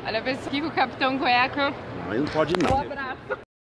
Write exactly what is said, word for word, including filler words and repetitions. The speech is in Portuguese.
Olha a pessoa aqui com o Capitão Cueca. Não, aí não pode não. Um abraço.